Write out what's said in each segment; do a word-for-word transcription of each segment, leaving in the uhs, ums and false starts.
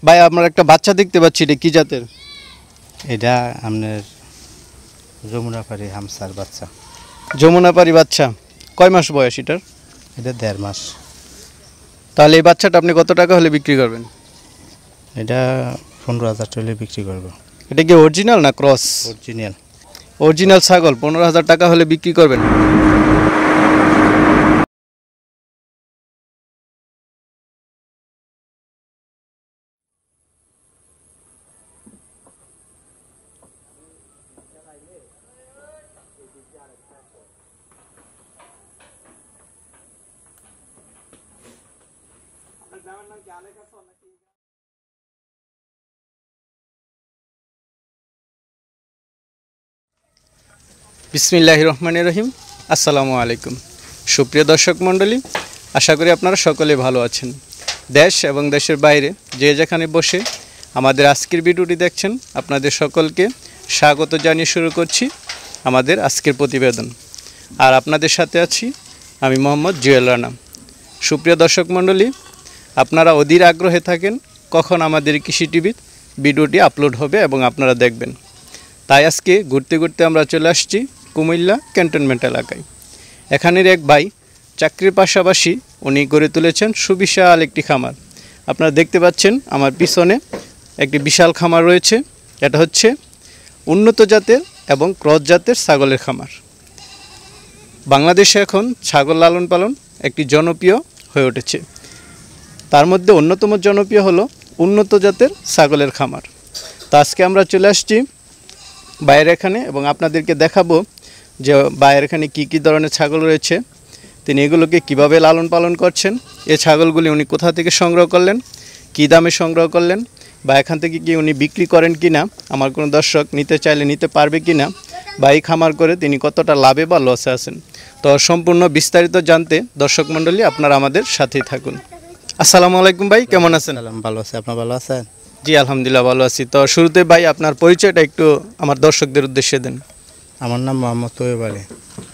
ভাই আমরা একটা বাচ্চা দেখতে পাচ্ছি, এটা কি জাতের? এটা আপনার যমুনাপাড়ি হামসার বাচ্চা। যমুনাপাড়ি বাচ্চা, কয় মাস বয়স এটার? এটা দেড় মাস। তাহলে এই বাচ্চাটা আপনি কত টাকা হলে বিক্রি করবেন? এটা পনেরো হাজার টাকা বিক্রি করবো। এটা কি অরিজিনাল না ক্রস? অরিজিনাল। অরিজিনাল ছাগল পনেরো হাজার টাকা হলে বিক্রি করবেন। বিসমিল্লাহির রহমানির রহিম। আসসালামু আলাইকুম সুপ্রিয় দর্শক মণ্ডলী, আশা করি আপনারা সকলে ভালো আছেন। দেশ এবং দেশের বাইরে যে যেখানে বসে আমাদের আজকের ভিডিওটি দেখছেন, আপনাদের সকলকে স্বাগত জানিয়ে শুরু করছি আমাদের আজকের প্রতিবেদন। আর আপনাদের সাথে আছি আমি মোহাম্মদ জুয়েল রানা। সুপ্রিয় দর্শক মণ্ডলী, আপনারা অধীর আগ্রহে থাকেন কখন আমাদের কৃষি টিভির ভিডিওটি আপলোড হবে এবং আপনারা দেখবেন। তাই আজকে ঘুরতে ঘুরতে আমরা চলে আসছি কুমিল্লা ক্যান্টনমেন্ট এলাকায়। এখানের এক ভাই চাকরির পাশাপাশি উনি গড়ে তুলেছেন সুবিশাল একটি খামার। আপনারা দেখতে পাচ্ছেন আমার পিছনে একটি বিশাল খামার রয়েছে। এটা হচ্ছে উন্নত জাতের এবং ক্রস জাতের ছাগলের খামার। বাংলাদেশে এখন ছাগল লালন পালন একটি জনপ্রিয় হয়ে উঠেছে। তার মধ্যে অন্যতম জনপ্রিয় হলো উন্নত জাতের ছাগলের খামার। তো আজকে আমরা চলে আসছি বাইরে এখানে এবং আপনাদেরকে দেখাবো যে বাইরের এখানে কী কী ধরনের ছাগল রয়েছে, তিনি এগুলোকে কিভাবে লালন পালন করছেন, এই ছাগলগুলি উনি কোথা থেকে সংগ্রহ করলেন, কী দামে সংগ্রহ করলেন, বা এখান থেকে কি উনি বিক্রি করেন কি না, আমার কোনো দর্শক নিতে চাইলে নিতে পারবে কি না, বা এই খামার করে তিনি কতটা লাভে বা লসে আছেন। তো সম্পূর্ণ বিস্তারিত জানতে দর্শক মণ্ডলী আপনারা আমাদের সাথেই থাকুন। আসসালামু আলাইকুম ভাই, কেমন আছেন? ভালো আছে, আপনার ভালো আছেন? জি আলহামদুলিল্লাহ ভালো আছি। তো শুরুতে ভাই আপনার পরিচয়টা একটু আমার দর্শকদের উদ্দেশ্যে দেন। আমার নাম মোহাম্মদ তৈয়ব আলী।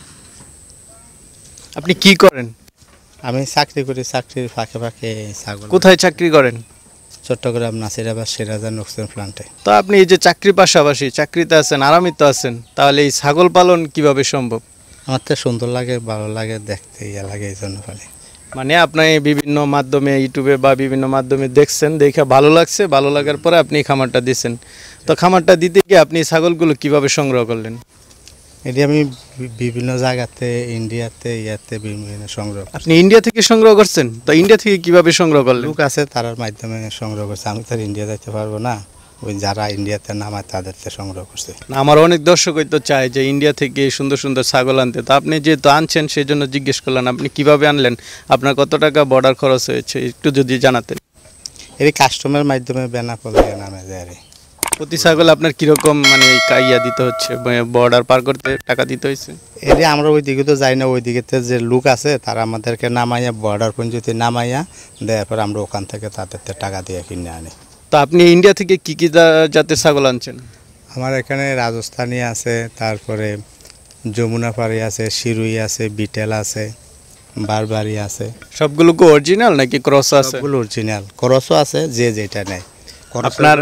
আপনি কি করেন? আমি চাকরি করি, চাকরির ফাঁকে ফাঁকে ছাগল। কোথায় চাকরি করেন? চট্টগ্রাম নাসিরাবাদ সিরাজান অক্সিজেন প্লান্টে। তো আপনি এই যে চাকরির পাশাপাশি চাকরিতে আছেন, আরামে তো আছেন, তাহলে এই ছাগল পালন কিভাবে সম্ভব? আমার তো সুন্দর লাগে, ভালো লাগে দেখতে, ইয়ে লাগে, এই জন্য পালি। মানে আপনি বিভিন্ন মাধ্যমে ইউটিউবে বা বিভিন্ন মাধ্যমে দেখছেন, দেখে ভালো লাগছে, ভালো লাগার পরে আপনি খামারটা দিচ্ছেন। তো খামারটা দিতে গিয়ে আপনি ছাগলগুলো কিভাবে সংগ্রহ করলেন? এটি আমি বিভিন্ন জায়গাতে, ইন্ডিয়াতে, ইয়াতে বিভিন্ন সংগ্রহ। আপনি ইন্ডিয়া থেকে সংগ্রহ করছেন? তো ইন্ডিয়া থেকে কিভাবে সংগ্রহ করলেন? লোক আছে তার মাধ্যমে সংগ্রহ করছে, আমি তো ইন্ডিয়া যাইতে পারবো না, ওই যারা ইন্ডিয়াতে নামায় তাদের থেকে সংগ্রহ করছে। আমার অনেক দর্শকই তো চায় যে ইন্ডিয়া থেকে সুন্দর সুন্দর ছাগল আনতে। তো আপনি যেহেতু আনছেন সেই জন্য জিজ্ঞেস করলেন আপনি কিভাবে আনলেন, আপনার কত টাকা বর্ডার খরচ হয়েছে একটু যদি জানাতেন। এই কাস্টমার মাধ্যমে বেনাপোলে নামে যায়। প্রতি ছাগল আপনার কীরকম মানে ইয়া দিতে হচ্ছে, বর্ডার পার করতে টাকা দিতে হয়েছে? এটি আমরা ওই দিকে তো যাই না, ওই দিকে যে লোক আছে তারা আমাদেরকে নামাইয়া বর্ডার পর্যন্ত নামাইয়া দেওয়ার পর আমরা ওখান থেকে তাদের টাকা দিয়ে কিনে আনি। তো আপনি ইন্ডিয়া থেকে কী কী জাতের ছাগল আনছেন? আমার এখানে রাজস্থানী আছে, তারপরে যমুনাপাড়ি আছে, শিরুই আছে, বিটেল আছে, বারবারি আছে। সবগুলো কি অরিজিনাল নাকি ক্রস আছে? সবগুলো অরিজিনাল, ক্রসও আছে, যে যেটা নেয়। আপনার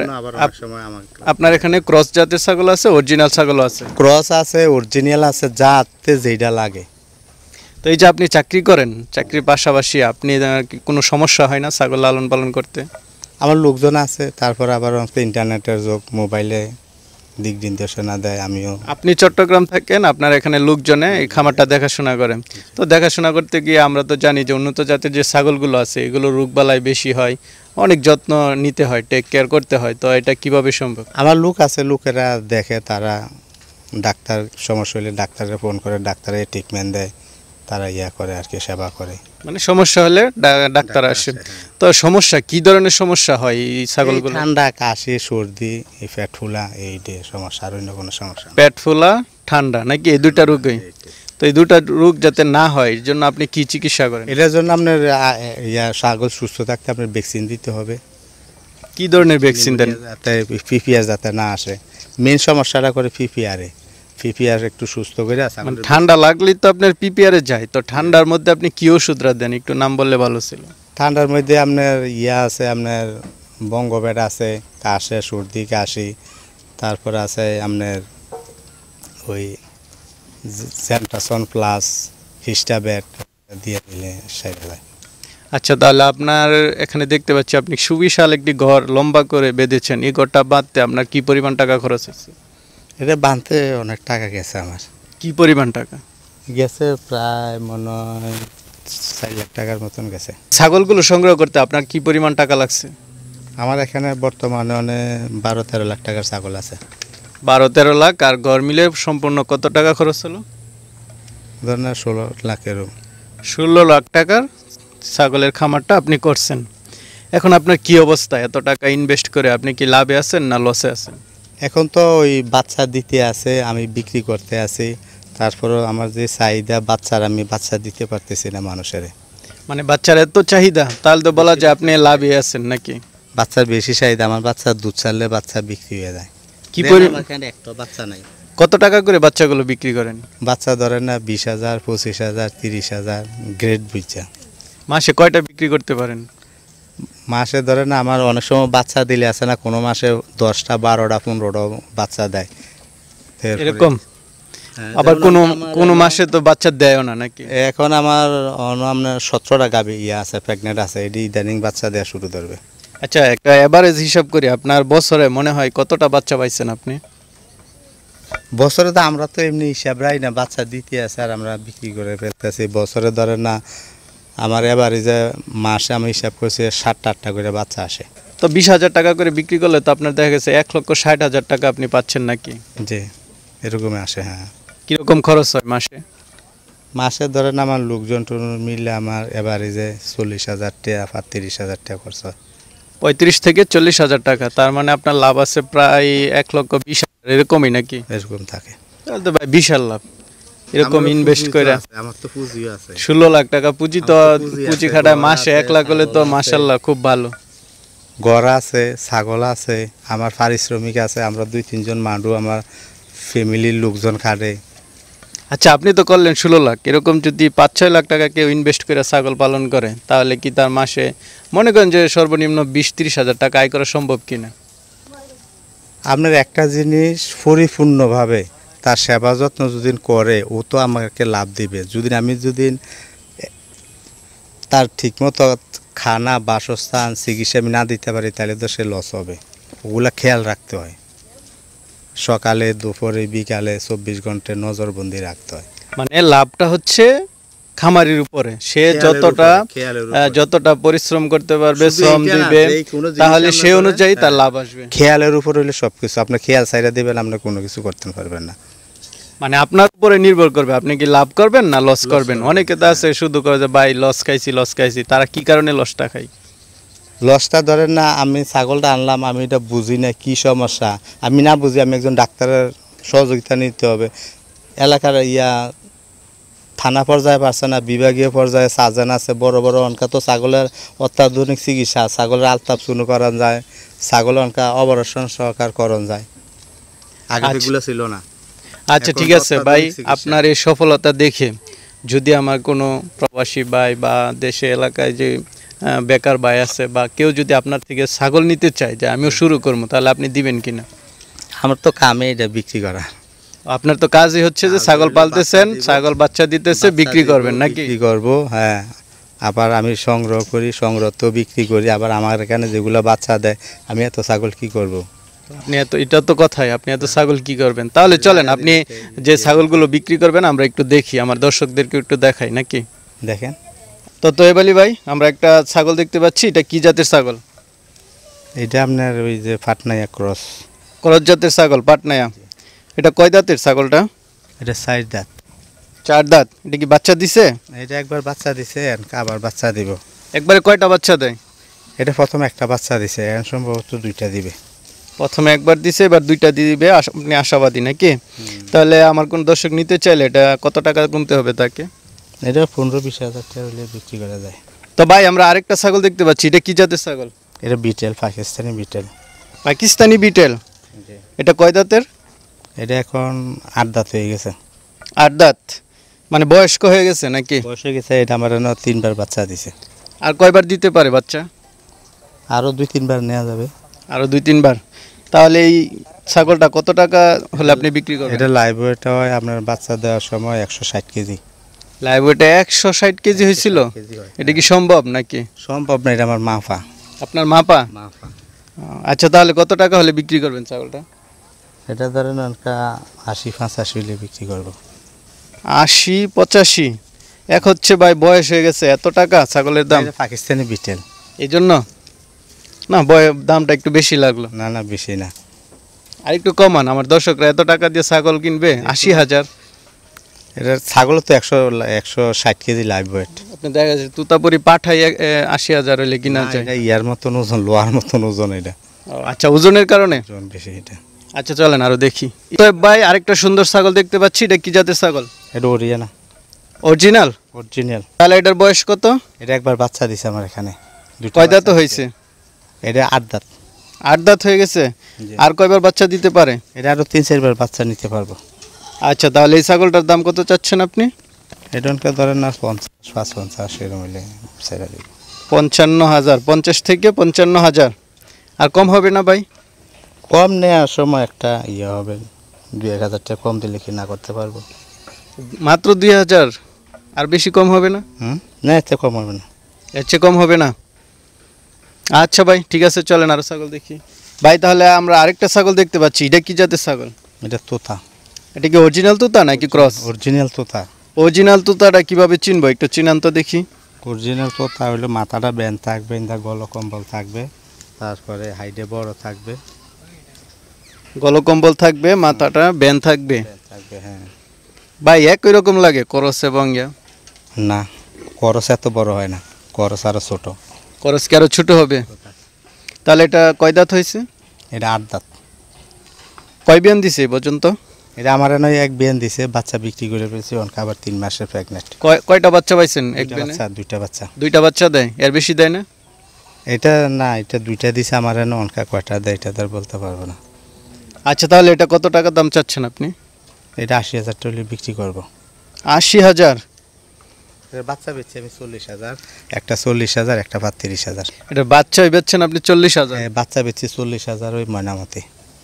আপনার এখানে ক্রস জাতের ছাগল আছে, অরিজিনাল ছাগল আছে? ক্রস আছে, অরিজিনাল আছে, যাতে যেটা লাগে। তো এই যে আপনি চাকরি করেন, চাকরির পাশাপাশি আপনি কোনো সমস্যা হয় না ছাগল লালন পালন করতে? আমার লোকজন আছে, তারপর আবার ইন্টারনেটের যোগ, মোবাইলে দিক নির্দেশনা দেয়। আমিও, আপনি চট্টগ্রাম থাকেন, আপনার এখানে লোকজনে এই খামারটা দেখাশোনা করেন। তো দেখাশোনা করতে গিয়ে আমরা তো জানি যে উন্নত জাতের যে ছাগলগুলো আছে এগুলো রোগবালাই বেশি হয়, অনেক যত্ন নিতে হয়, টেক কেয়ার করতে হয়। তো এটা কিভাবে সম্ভব? আমার লোক আছে, লোকেরা দেখে, তারা ডাক্তার সমস্যা হলে ডাক্তারে ফোন করে, ডাক্তারে ট্রিটমেন্ট দেয়, তারা ইয়া করে আর কি, সেবা করে। মানে সমস্যা হলে ডাক্তার আসে। তো সমস্যা কি ধরনের সমস্যা হয় এই ছাগলগুলো? ঠান্ডা, কাশি, সর্দি, এই পেট ফুলা, এই সমস্যা, আর অন্য কোনো সমস্যা? পেট ফুলা, ঠান্ডা নাকি এই দুইটা রোগই? তো এই দুটা রোগ যাতে না হয় এর জন্য আপনি কি চিকিৎসা করেন? এটার জন্য আপনার ইয়া ছাগল সুস্থ থাকতে আপনার ভ্যাকসিন দিতে হবে। কি ধরনের ভ্যাকসিন দেন? যাতে পিপিআর যাতে না আসে, মেন সমস্যাটা করে পিপিআরে। পিপিআর একটু সুস্থ করে আছে। ঠান্ডা লাগলেই তো আপনার পিপিআরে যায়। তো ঠান্ডার মধ্যে আপনি কি ওষুধরা দেন একটু নাম বললে ভালো ছিল। ঠান্ডার মধ্যে আপনার ইয়া আছে, আপনার বঙ্গবেড আছে, কাশে সর্দি কাশি, তারপরে আছে আপনার ওই সেন্টাসন প্লাস হিস্টাবেড দিয়ে দিলে সেরে যায়। আচ্ছা, তাহলে আপনার এখানে দেখতে পাচ্ছি আপনি সুবিশাল একটি ঘর লম্বা করে বেঁধেছেন। এই ঘরটা বাঁধতে আপনার কি পরিমাণ টাকা খরচ হচ্ছে? এটা বাঁধতে অনেক টাকা গেছে আমার। কি পরিমাণ টাকা গেছে? প্রায় মনে হয় চার লাখ টাকার মতন গেছে। ছাগলগুলো সংগ্রহ করতে আপনার কি পরিমাণ টাকা লাগছে? আমার এখানে বর্তমানে অনেক বারো তেরো লাখ টাকার ছাগল আছে। বারো তেরো লাখ আর ঘর মিলে সম্পূর্ণ কত টাকা খরচ হলো? ধরেন ষোলো লাখের। ষোলো লাখ টাকার ছাগলের খামারটা আপনি করছেন। এখন আপনার কি অবস্থা? এত টাকা ইনভেস্ট করে আপনি কি লাভে আছেন না লসে আছেন? এখন তো ওই বাচ্চা দিতে আছে, আমি বিক্রি করতে আছি। তারপরেও আমার যে চাহিদা বাচ্চার, আমি বাচ্চা দিতে পারতেছি না মানুষের। মানে বাচ্চার এত চাহিদা, তাহলে তো বলা যায় আপনি লাভে আছেন নাকি? বাচ্চার বেশি চাহিদা, আমার বাচ্চা দুধ ছাড়লে বাচ্চা বিক্রি হয়ে যায়। কি পরিমাণ? একটা বাচ্চা নাই। কত টাকা করে বাচ্চাগুলো বিক্রি করেন? বাচ্চা ধরেন না বিশ হাজার, পঁচিশ হাজার, তিরিশ হাজার, গ্রেড বুঝা। মাসে কয়টা বিক্রি করতে পারেন? মাসে ধরেন না আমার অনেক সময় বাচ্চা দিলে আছে না, কোনো মাসে দশটা বারোটা পনেরোটা বাচ্চা দেয় এরকম। আবার কোনো কোনো মাসে তো বাচ্চা দেয়ও না নাকি? এখন আমার আপনার সতেরোটা গাভী ইয়ে আছে, প্রেগনেন্ট আছে, এটি ইদানিং বাচ্চা দেওয়া শুরু করবে। আচ্ছা, একটা এভারেজ হিসাব করি আপনার বছরে মনে হয় কতটা বাচ্চা পাইছেন আপনি? বছরে তো আমরা তো এমনি হিসাব রাই না, বাচ্চা দিতে আছে আর আমরা বিক্রি করে ফেলতেছি। বছরে ধরেন না আমার এবারে যে মাসে আমি হিসাব করছি সাতটা আটটা করে বাচ্চা আসে। তো বিশ হাজার টাকা করে বিক্রি করলে তো আপনার দেখা গেছে এক লক্ষ ষাট হাজার টাকা আপনি পাচ্ছেন নাকি? জি, এরকমই আসে। হ্যাঁ। কিরকম খরচ হয় মাসে? মাসে ধরেন আমার লোকজন মিলে আমার এবারে যে চল্লিশ হাজার টাকা বা তিরিশ হাজার টাকা খরচ হয়। পঁয়ত্রিশ থেকে চল্লিশ হাজার টাকা, তার মানে আপনার লাভ আছে প্রায় এক লক্ষ বিশ হাজার, এরকমই নাকি? এরকম থাকে। তাহলে তো ভাই বিশাল লাভ। এরকম ইনভেস্ট করে আমার তো পুঁজিও আছে, ষোলো লাখ টাকা পুঁজি, তো পুঁজি খাটায় মাসে এক লাখ হলে তো মাশাল্লাহ খুব ভালো। ঘর আছে, ছাগল আছে, আমার পারিশ্রমিক আছে, আমরা দুই তিনজন মানুষ আমার ফ্যামিলির লোকজন খাটে। আচ্ছা, আপনি তো করলেন ষোলো লাখ, এরকম যদি পাঁচ ছয় লাখ টাকা কেউ ইনভেস্ট করে ছাগল পালন করে তাহলে কি তার মাসে মনে করেন যে সর্বনিম্ন বিশ তিরিশ হাজার টাকা আয় করা সম্ভব কিনা? আপনার একটা জিনিস পরিপূর্ণভাবে তার সেবা যত্ন যদি করে, ও তো আমাকে লাভ দিবে। যদি আমি যদি তার ঠিকমতো খানা, বাসস্থান, চিকিৎসা আমি না দিতে পারি তাহলে তো সে লস হবে। ওগুলা খেয়াল রাখতে হয়, সকালে দুপুরে বিকালে চব্বিশ ঘন্টায় নজরবন্দি রাখতে হয়। মানে লাভটা হচ্ছে খামারির উপরে, সে যতটা যতটা পরিশ্রম করতে পারবে, শ্রম দিবে, তাহলে সে অনুযায়ী তার লাভ আসবে। খেয়ালের উপর হলে সবকিছু, আপনি খেয়াল ছাইরা দিবেন, আপনি কোনো কিছু করতে পারবেন না। মানে আপনার উপরে নির্ভর করবে আপনি কি লাভ করবেন না লস করবেন। অনেকে তো আছে শুধু করে যে ভাই লস খাইছি লস খাইছি, তারা কি কারণে লসটা খায়? লসটা ধরেন না, আমি ছাগলটা আনলাম, আমি এটা বুঝি না কি সমস্যা, আমি না বুঝি, আমি একজন ডাক্তারের সহযোগিতা নিতে হবে। এলাকার ইয়া থানা পর্যায়ে পারছে না, বিভাগীয় পর্যায়ে সার্জন আছে, বড় বড় অনকা তো ছাগলের অত্যাধুনিক চিকিৎসা, ছাগলের আলতাপ চুনো করান যায়, ছাগলের অনকা অপারেশন সহকার করণ যায়, আগে এগুলো ছিল না। আচ্ছা ঠিক আছে ভাই, আপনার এই সফলতা দেখে যদি আমার কোনো প্রবাসী ভাই বা দেশে এলাকায় যে বেকার ভাই আছে বা কেউ যদি আপনার থেকে ছাগল নিতে চায় যে আমিও শুরু করবো, তাহলে আপনি দিবেন কিনা? আমার তো কামে এটা বিক্রি করা। আপনার তো কাজই হচ্ছে যে ছাগল পালতেছেন, ছাগল বাচ্চা দিতেছে, বিক্রি করবেন নাকি? বিক্রি করবো, হ্যাঁ। আবার আমি সংগ্রহ করি, সংগ্রহ তো বিক্রি করি। আবার আমার এখানে যেগুলো বাচ্চা দেয়, আমি এত ছাগল কি করব? আপনি এত, এটা তো কথাই, আপনি এত ছাগল কি করবেন? তাহলে চলেন আপনি যে ছাগলগুলো বিক্রি করবেন আমরা একটু দেখি, আমার দর্শকদেরকে একটু দেখাই নাকি? দেখেন তো তোয়েব আলী ভাই, আমরা একটা ছাগল দেখতে পাচ্ছি, এটা কি জাতের ছাগল? এটা আপনার ওই যে পাটনাইয়া ক্রস। ক্রস জাতের ছাগল, পাটনাইয়া। এটা কয় দাঁতের ছাগলটা? এটা চার দাঁত। চার দাঁত। এটা কি বাচ্চা দিছে? এটা একবার বাচ্চা দিছে, আবার বাচ্চা দিব। একবারে কয়টা বাচ্চা দেয়? এটা প্রথমে একটা বাচ্চা দিছে, এখন সম্ভবত দুইটা দিবে। প্রথমে একবার দিছে, এবার দুইটা দিবে, আপনি আশাবাদী নাকি? তাহলে আমার কোন দর্শক নিতে চাইলে এটা কত টাকা গুনতে হবে তাকে? এটা পনেরো বিশ হাজার টাকা হলে বিক্রি করা যায়। তো ভাই আমরা আরেকটা ছাগল দেখতে পাচ্ছি, এটা কি জাতের ছাগল? এটা বিটেল, পাকিস্তানি বিটেল। পাকিস্তানি বিটেল। এটা কয় দাঁতের? এটা এখন আট দাঁত হয়ে গেছে। আট দাঁত মানে বয়স্ক হয়ে গেছে নাকি? বয়স হয়ে গেছে। এটা আমার তিনবার বাচ্চা দিছে। আর কয়বার দিতে পারে বাচ্চা? আরও দুই তিনবার নেওয়া যাবে। আরও দুই তিনবার। তাহলে এই ছাগলটা কত টাকা হলে আপনি বিক্রি করবেন? এটা লাইভ ওয়েটটা হয় আপনার বাচ্চা দেওয়ার সময় একশো ষাট কেজি। লাইভ ওয়েটে একশো ষাট কেজি হয়েছিল? এটা কি সম্ভব নাকি? সম্ভব না, এটা আমার মাফা। আপনার মাপা? মাফা। আচ্ছা, তাহলে কত টাকা হলে বিক্রি করবেন ছাগলটা? এটা ধরেন অনকা আশি পঁচাশি হলে বিক্রি করবো। আশি পঁচাশি? এক হচ্ছে ভাই বয়স হয়ে গেছে, এত টাকা ছাগলের দাম? পাকিস্তানি বিটেল, এই জন্য না বয় দামটা একটু বেশি লাগলো। না না বেশি না, আর একটু কমান, আমার দর্শকরা এত টাকা দিয়ে ছাগল কিনবে? আশি হাজার। এটা ছাগল তো একশো একশো ষাট কেজি লাইভ ওয়েট। আপনি দেখা যাচ্ছে তুতাপুরি পাঠাই আশি হাজার হলে কিনা যায়। এটা ইয়ার মতন ওজন, লোহার মতন ওজন এটা। ও আচ্ছা, ওজনের কারণে ওজন বেশি এটা। আচ্ছা চলেন আরো দেখি। তো ভাই আরেকটা সুন্দর ছাগল দেখতে পাচ্ছি, এটা কি জাতের ছাগল? এটা ওরিয়ানা, অরিজিনাল? অরিজিনাল। তাহলে এটার বয়স কত? এটা একবার বাচ্চা দিছে আমার এখানে। কয় দাঁত হয়েছে? এটা আট দাঁত। আট দাঁত হয়ে গেছে? আর কয়বার বাচ্চা দিতে পারে? এটা আরো তিন চারবার বাচ্চা নিতে পারবো। আচ্ছা, তাহলে এই ছাগলটার দাম কত চাচ্ছেন আপনি? এটা ধরেন না পঞ্চাশ পাঁচ পঞ্চাশ এরকম হইলে ছেড়ে দিব। পঞ্চান্ন হাজার? পঞ্চাশ থেকে পঞ্চান্ন হাজার, আর কম হবে না ভাই? কম নেওয়ার সময় একটা ইয়ে হবে, দুই এক হাজার টাকা কম দিলে কি না করতে পারবো। মাত্র দুই হাজার? আর বেশি কম হবে না? হুম, না এতে কম হবে না। এর চেয়ে কম হবে না? আচ্ছা ভাই ঠিক আছে, চলেন আরো ছাগল দেখি। ভাই তাহলে আমরা আরেকটা ছাগল দেখতে পাচ্ছি, এটা কি জাতের ছাগল? এটা তোতা। এটা কি অরিজিনাল তোতা নাকি ক্রস? অরিজিনাল তোতা। অরিজিনাল তোতাটা কিভাবে চিনবো, একটু চিনান তো দেখি। অরিজিনাল তোতা হইলে মাথাটা ব্যান থাকবে, ইন্দা গল কম্বল থাকবে, তারপরে হাইডে বড় থাকবে, গলকম্বল থাকবে, মাথাটা ব্যান থাকবে। থাকবে হ্যাঁ। ভাই একই রকম লাগে করস এবং ইয়া? না, করস এত বড় হয় না, করস আরো ছোট। করস কি আরো ছোট হবে? তাহলে এটা কয় দাঁত হয়েছে? এটা আট দাঁত। কয় বিয়ান দিছে এই পর্যন্ত? এটা আমার নয় এক বিয়ান দিছে, বাচ্চা বিক্রি করে ফেলছি, অনকা আবার তিন মাসের প্রেগনেন্ট। কয় কয়টা বাচ্চা পাইছেন এক বিয়ানে? বাচ্চা দুইটা বাচ্চা। দুইটা বাচ্চা দেয়? এর বেশি দেয় না? এটা না, এটা দুইটা দিছে আমার এনে, অনকা কয়টা দেয় এটা তার বলতে পারবো না। আচ্ছা, তাহলে এটা কত টাকা দাম চাচ্ছেন আপনি? এটা আশি হাজার টাকা বিক্রি করবো। আশি হাজার? বাচ্চা বেচছি আমি চল্লিশ হাজার, একটা চল্লিশ হাজার, একটা পাঁত্রিশ হাজার। এটা বাচ্চাই বেচছেন আপনি চল্লিশ হাজার? বাচ্চা বেচছি চল্লিশ হাজার ওই ময়নামতি।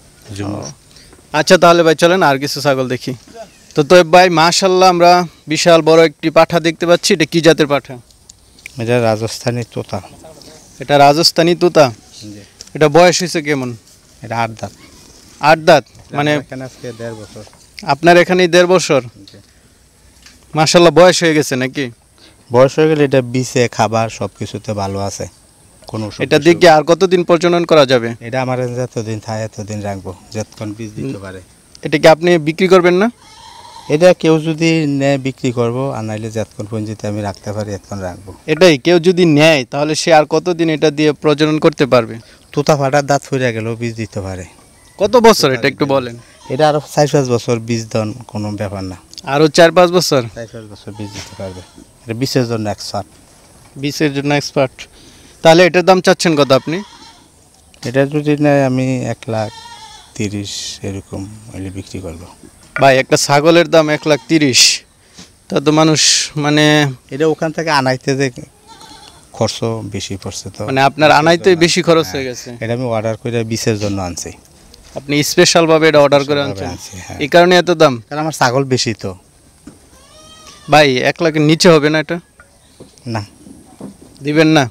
আচ্ছা তাহলে ভাই চলেন আর কিছু ছাগল দেখি। তো তো ভাই মাশাল্লাহ আমরা বিশাল বড় একটি পাঠা দেখতে পাচ্ছি, এটা কি জাতের পাঠা? এটা রাজস্থানী তোতা। এটা রাজস্থানী তোতা? এটা বয়স হয়েছে কেমন? এটা আট দাঁত। আট দাঁত মানে আজকে দেড় বছর। আপনার এখানেই দেড় বছর? মাশাল্লাহ বয়স হয়ে গেছে নাকি? বয়স হয়ে গেলে এটা বিছে খাবার সব কিছুতে ভালো আছে। কোনো এটা দিকে আর কতদিন প্রজনন করা যাবে? এটা আমার যতদিন থাকে এতদিন রাখবো, যতক্ষণ বীজ দিতে পারে। এটা কি আপনি বিক্রি করবেন না? এটা কেউ যদি নেয় বিক্রি করবো, আর নাইলে যতক্ষণ পর্যন্ত আমি রাখতে পারি এতক্ষণ রাখবো। এটাই, কেউ যদি নেয় তাহলে সে আর কতদিন এটা দিয়ে প্রজনন করতে পারবে? তোতা ফাটার দাঁত ফুরে গেলেও বীজ দিতে পারে। কত বছর এটা একটু বলেন? এটা আরো চার পাঁচ বছর বীজ দেন, কোনো ব্যাপার না। আরো চার পাঁচ বছর? চার পাঁচ বছর বীজ দিতে পারবে। এটা বিশের জন্য এক্সপার্ট। বিশের জন্য এক্সপার্ট। তাহলে এটার দাম চাচ্ছেন কত আপনি? এটা যদি নেয় আমি এক লাখ তিরিশ এরকম হলে বিক্রি করবো। ভাই একটা ছাগলের দাম এক লাখ তিরিশ, তা তো মানুষ মানে এটা ওখান থেকে আনাইতে যে খরচ বেশি পড়ছে, তো মানে আপনার আনাইতে বেশি খরচ হয়ে গেছে। এটা আমি অর্ডার করে বিশের জন্য আনছি। আপনি স্পেশাল ভাবে এটা অর্ডার করে আনছেন, এই কারণে এত দাম? কারণ আমার ছাগল বেশি তো। ভাই এক লাখের নিচে হবে না এটা? না দিবেন না?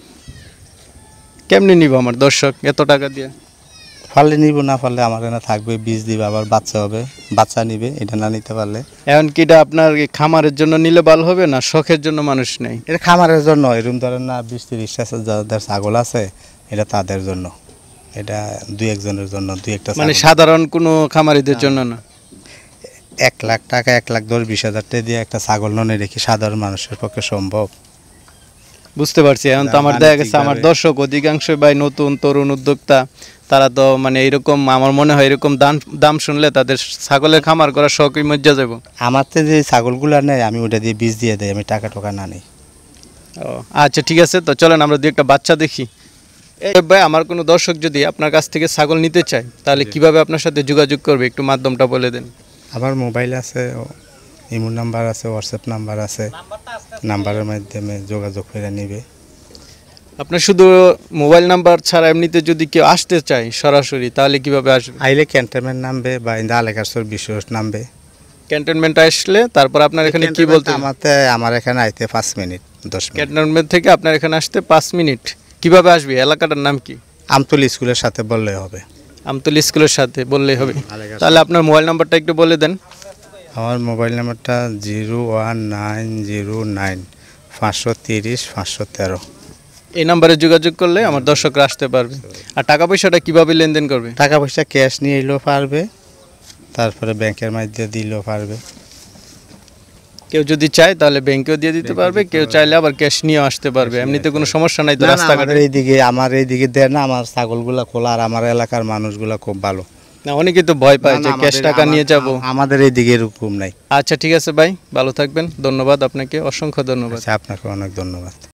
কেমনি নিব আমার দর্শক এত টাকা দিয়ে? পারলে নিব, না পারলে আমার এখানে থাকবে, বীজ দিবে, আবার বাচ্চা হবে, বাচ্চা নিবে। এটা না নিতে পারলে এখন কি এটা আপনার খামারের জন্য নিলে ভালো হবে না শখের জন্য মানুষ নেই? এটা খামারের জন্য, এরকম ধরেন না বিশ তিরিশটা যাদের ছাগল আছে এটা তাদের জন্য, এটা দুই একজনের জন্য, দুই একটা মানে সাধারণ কোনো খামারিদের জন্য না? এক লাখ টাকা এক লাখ দশ বিশ হাজার টাকা দিয়ে একটা ছাগল ননে রেখে সাধারণ মানুষের পক্ষে সম্ভব? বুঝতে পারছি। এখন তো আমার দেখা গেছে আমার দর্শক অধিকাংশ ভাই নতুন তরুণ উদ্যোক্তা, তারা তো মানে এরকম আমার মনে হয় এরকম দাম দাম শুনলে তাদের ছাগলের খামার করার শখই মজ্জা যাব। আমার তো যে ছাগলগুলো নেই আমি ওটা দিয়ে বীজ দিয়ে দেয়, আমি টাকা টাকা না নেই। ও আচ্ছা ঠিক আছে, তো চলেন আমরা দু একটা বাচ্চা দেখি। এই ভাই আমার কোনো দর্শক যদি আপনার কাছ থেকে ছাগল নিতে চায় তাহলে কিভাবে আপনার সাথে যোগাযোগ করবে, একটু মাধ্যমটা বলে দেন। আমার মোবাইল আছে, ইমো নাম্বার আছে, হোয়াটসঅ্যাপ নাম্বার আছে, নাম্বারের মাধ্যমে যোগাযোগ করে নেবে। আপনার শুধু মোবাইল নাম্বার ছাড়া এমনিতে যদি কেউ আসতে চায় সরাসরি তাহলে কিভাবে আসবে? আইলে ক্যান্টনমেন্ট নামবে বা ইন্দা আলেকাসর বিশ্বস নামবে। ক্যান্টনমেন্ট আসলে তারপর আপনার এখানে কি বলতে হবে? আমাতে আমার এখানে আইতে পাঁচ মিনিট দশ মিনিট। ক্যান্টনমেন্ট থেকে আপনার এখানে আসতে পাঁচ মিনিট। কিভাবে আসবে? এলাকাটার নাম কি? আমতল স্কুলের সাথে বললে হবে। আমতলী স্কুলের সাথে বললেই হবে। আলেকাসর। তাহলে আপনার মোবাইল নাম্বারটা একটু বলে দেন। আমার মোবাইল নাম্বারটা zero one nine zero nine পাঁচশো তিরিশ পাঁচশো তেরো। এই নাম্বারে যোগাযোগ করলে আমার দর্শকরা আসতে পারবে। আর টাকা পয়সাটা কিভাবে লেনদেন করবে? টাকা পয়সা ক্যাশ নিয়ে এলেও পারবে, তারপরে ব্যাংকের মাধ্যমে দিলেও পারবে। কেউ যদি চায় তাহলে ব্যাংকেও দিয়ে দিতে পারবে, কেউ চাইলে আবার ক্যাশ নিয়েও আসতে পারবে। এমনিতে কোনো সমস্যা নাই তো? রাস্তাঘাটে আমাদের এইদিকে আমার এইদিকে দেয় না, আমার ছাগলগুলা খোলা আর আমার এলাকার মানুষগুলা খুব ভালো। না, অনেকে তো ভয় পায় যে ক্যাশ টাকা নিয়ে যাব। আমাদের এইদিকে এরকম নাই। আচ্ছা ঠিক আছে ভাই, ভালো থাকবেন। ধন্যবাদ আপনাকে, অসংখ্য ধন্যবাদ। আচ্ছা, আপনাকে অনেক ধন্যবাদ।